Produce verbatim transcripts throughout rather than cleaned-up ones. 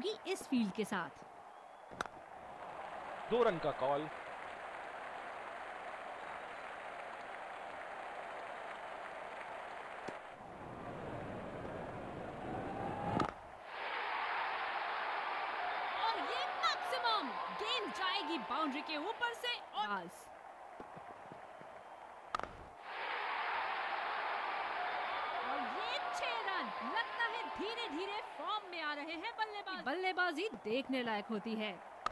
लगेगी इस फील्ड के साथ। दो रन का कॉल। और ये मैक्सिमम, गेंद जाएगी बाउंड्री के ऊपर से और बस। और ये छह रन। लगता है धीरे धीरे फॉर्म में आ रहे हैं बल्लेबाज। बल्लेबाजी देखने लायक होती है।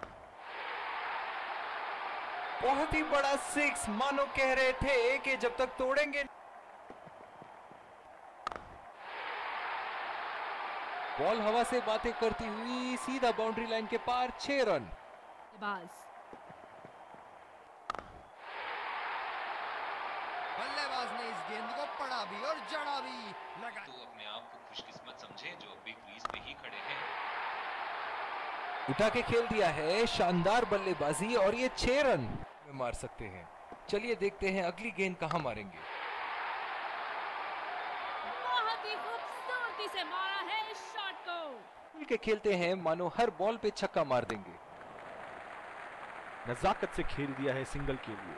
बहुत ही बड़ा सिक्स, मानो कह रहे थे कि जब तक तोड़ेंगे। बॉल हवा से बातें करती हुई सीधा बाउंड्री लाइन के पार, छह रन। बल्लेबाज ने इस गेंद को पढ़ा भी और जड़ा भी लगा। तो अपने आप को खुशकिस्मत समझे जो अभी क्रीज पे ही खड़े हैं। उठा के खेल दिया है, शानदार बल्लेबाजी, और ये छह रन में मार सकते हैं। चलिए देखते हैं अगली गेंद कहां मारेंगे। बहुत ही खूबसूरती से मारा है इस शॉट को। खुल के खेलते हैं, मानो हर बॉल पे छक्का मार देंगे। नजाकत से खेल दिया है सिंगल के लिए।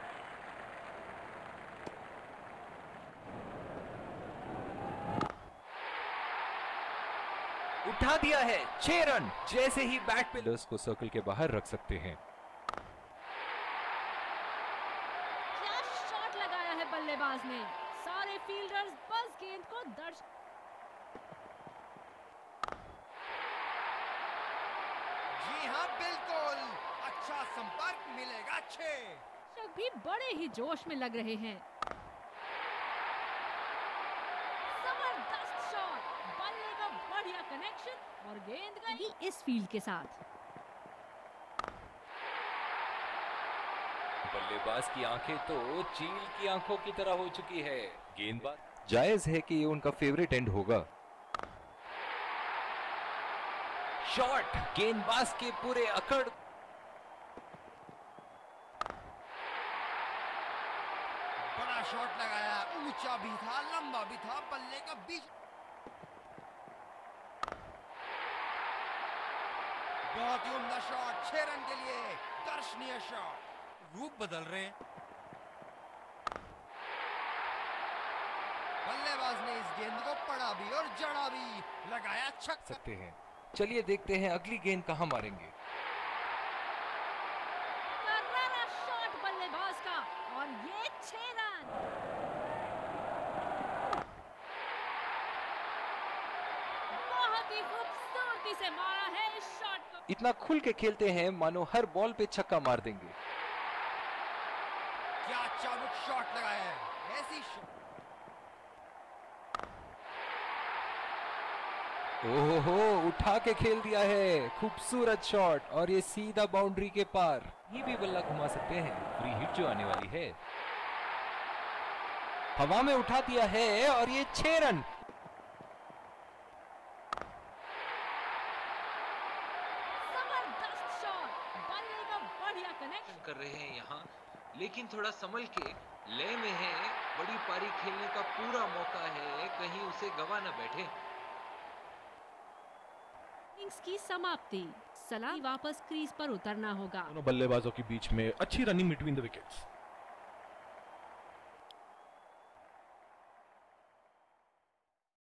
उठा दिया है, छह रन। जैसे ही बैट पे को सर्कल के बाहर रख सकते हैं। क्या शॉट लगाया है बल्लेबाज ने। सारे फील्डर्स बस गेंद को दर्श जी हाँ, बिल्कुल अच्छा संपर्क मिलेगा। छह दर्शक भी बड़े ही जोश में लग रहे हैं। जबरदस्त शॉट, बल्ले का बढ़िया कनेक्शन और गेंद गई इस फील्ड के साथ। बल्लेबाज की आंखें तो चील की आंखों की तरह हो चुकी है। गेंदबाज जायज है कि ये उनका फेवरेट एंड होगा। शॉट, गेंदबाज के पूरे अकड़। बड़ा शॉट लगाया, ऊंचा भी था, लंबा भी था, बल्ले का बीच। बहुत ही उम्दा शॉट, छह रन के लिए दर्शनीय शॉट। रूप बदल रहे हैं। बल्लेबाज ने इस गेंद को पढ़ा भी और जड़ा भी लगाया। छक्का सकते हैं। चलिए देखते हैं अगली गेंद कहां मारेंगे। करारा शॉट बल्लेबाज का और ये छह रन। बहुत ही खूबसूरती से मारा है इस शॉट को। इतना खुल के खेलते हैं, मानो हर बॉल पे छक्का मार देंगे। क्या चाबुक शॉट लगाया है। ऐसी शॉट ओहो, उठा के खेल दिया है, खूबसूरत शॉट, और ये सीधा बाउंड्री के पार। ये भी बल्ला घुमा सकते हैं, फ्री हिट जो आने वाली है। हवा में उठा दिया है और ये छह रन। जबरदस्त शॉट, बल्ले का बढ़िया कनेक्शन कर रहे हैं यहाँ, लेकिन थोड़ा संभल के लय में है। बड़ी पारी खेलने का पूरा मौका है, कहीं उसे गवा न बैठे। इनिंग्स की समाप्ति। सलामी वापस क्रीज पर उतरना होगा। दोनों बल्लेबाजों के बीच में अच्छी रनिंग बिटवीन द विकेट्स।